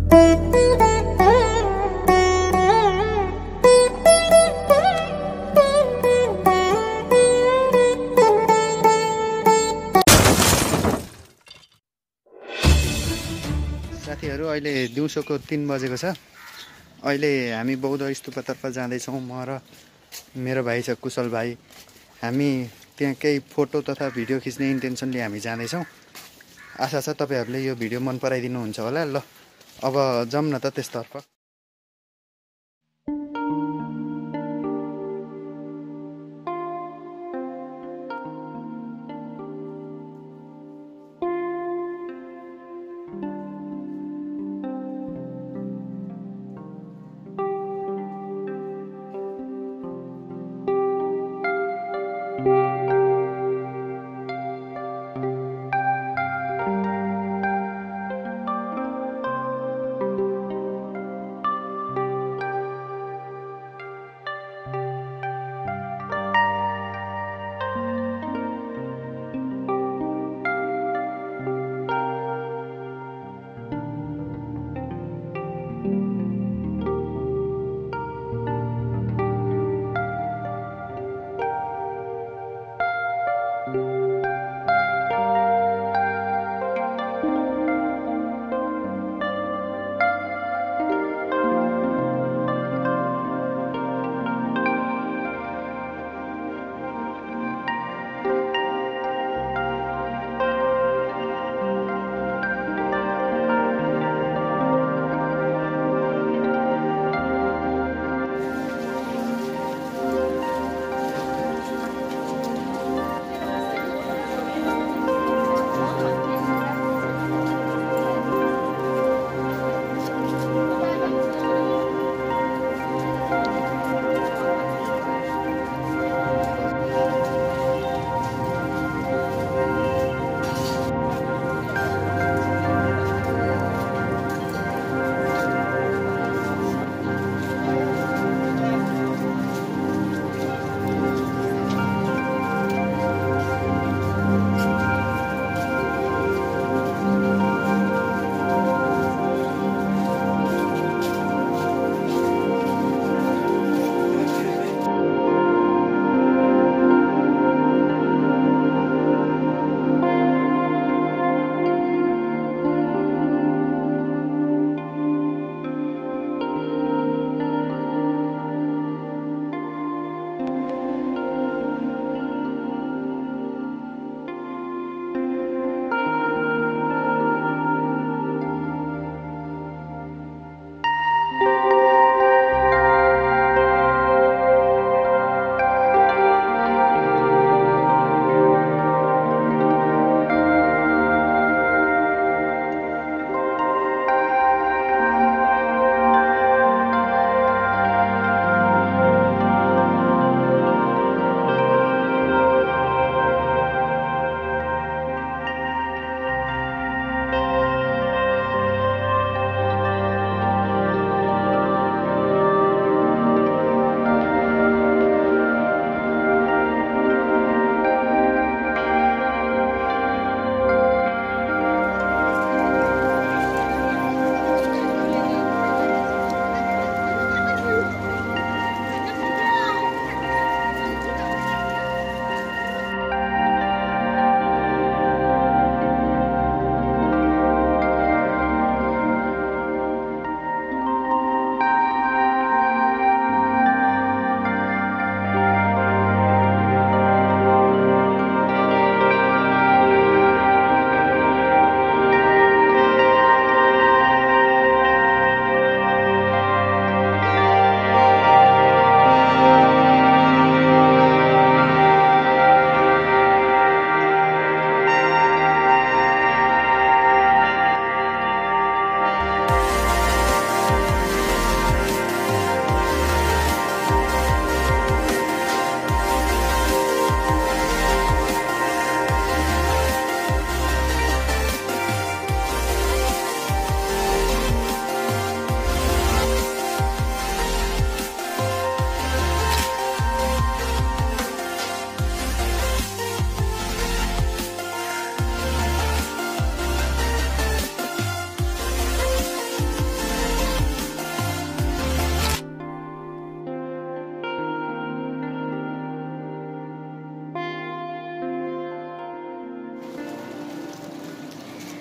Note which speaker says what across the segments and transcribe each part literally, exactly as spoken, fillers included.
Speaker 1: साथीहरु अहिले दिउँसोको तीन बजेको छ। अहिले हामी बौद्ध स्तूपतर्फ जाँदैछौँ। म र मेरो भाइ छ कुशल भाइ। हामी त्यहाँ केही फोटो तथा भिडियो खिच्ने इन्टेन्सनले हामी जाँदैछौँ। आशा छ तपाईहरुले यो भिडियो मन पराइदिनुहुन्छ होला। ल अब जाऊँ न त त्यसतर्फ।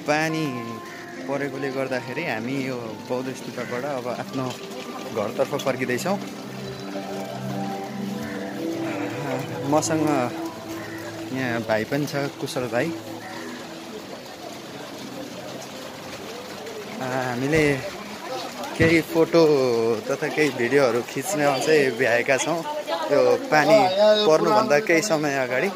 Speaker 1: पानी परेकोले गर्दाखेरि हामी यो बौद्ध स्तूपबाट अब आफ्नो घरतर्फ फर्किँदैछौँ। मसँग यहाँ भाइ पनि छ, कुशल भाइ। हामीले केही फोटो तथा केही भिडियोहरू खिच्न चाहिँ भ्याएका छौँ यो पानी पर्नुभन्दा केही समय अगाडि।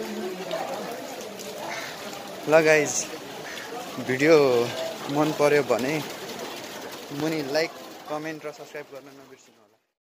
Speaker 1: ल गाइज, भिडियो मन पर्यो भने मुनि लाइक, कमेन्ट र सब्सक्राइब गर्न नबिर्सिनु।